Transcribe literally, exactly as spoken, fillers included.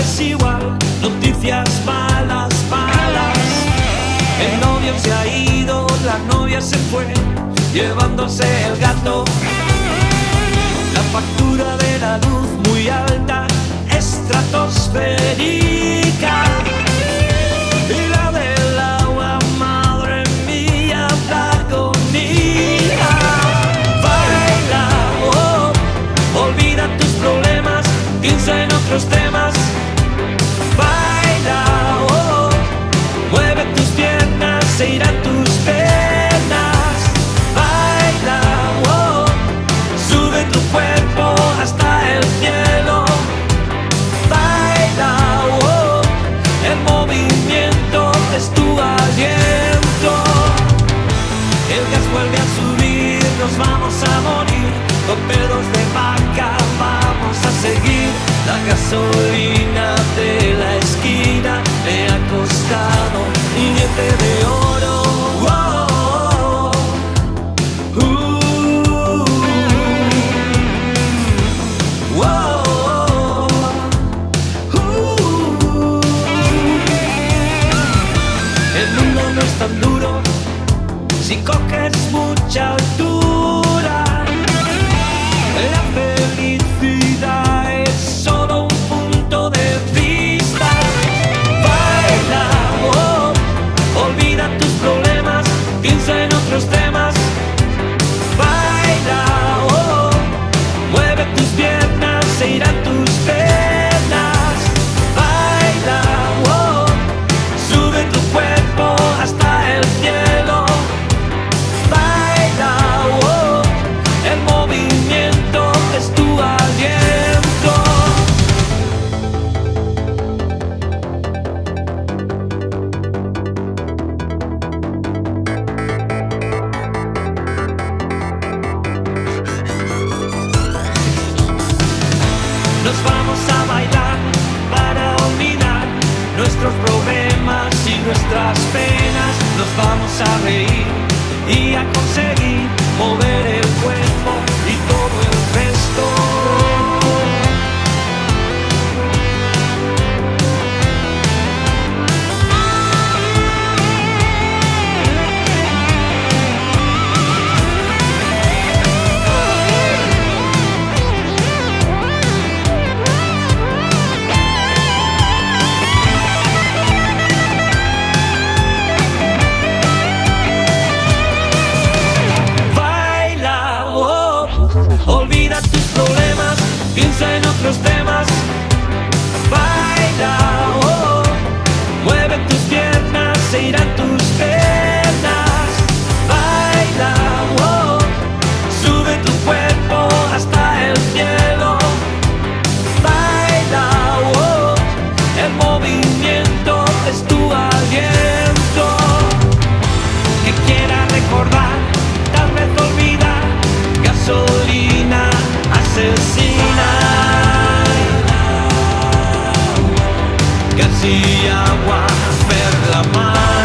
es igual, noticias malas, malas. El novio se ha ido, la novia se fue, llevándose el gato. La factura de la luz muy alta, estratosférica. Y la del agua, madre mía, la agonía. Baila, oh, olvida tus problemas, piensa en otros temas. Baila, oh, mueve tus piernas, se irán tus penas. Baila, oh, sube tu cuerpo hasta el cielo. Baila, oh, el movimiento es tu aliento. El gas vuelve a subir, nos vamos a morir. Con pedos de vaca vamos a seguir. La gasolina de la esquina me ha costado un diente de oro. Oh, oh, uh, oh, uh, uh. El mundo no es tan duro si coges mucha altura. La felicidad es solo un punto de vista. Baila, oh, olvida tus problemas, piensa en otros temas. Baila, oh, mueve tus piernas, se irán tus penas. Baila, oh, sube tu cuerpo hasta el cielo. Baila, oh, el movimiento es tu aliento. Nos vamos a bailar para olvidar nuestros problemas y nuestras penas. Nos vamos a reír y a conseguir mover el cuerpo y todo el resto. Olvida tus problemas, piensa en otros temas. Baila, oh, mueve tus piernas, se irán tus penas. Baila, oh, sube tu cuerpo hasta el cielo. Baila, oh, el movimiento es tu aliento. Que quiera recordar, tal vez olvidar. Gasolina asesina, gas y agua, ver la mar.